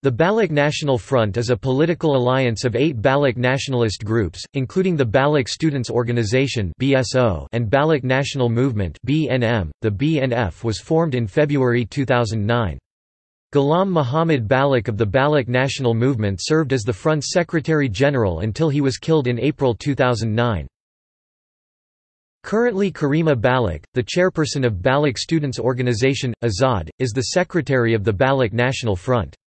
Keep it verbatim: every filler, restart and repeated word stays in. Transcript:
The Baloch National Front is a political alliance of eight Baloch nationalist groups, including the Baloch Students' Organization (B S O) and Baloch National Movement (B N M). The B N F was formed in February two thousand nine. Ghulam Muhammad Baloch of the Baloch National Movement served as the Front's Secretary-General until he was killed in April two thousand nine. Currently Karima Baloch, the chairperson of Baloch Students' Organization, Azad, is the secretary of the Baloch National Front.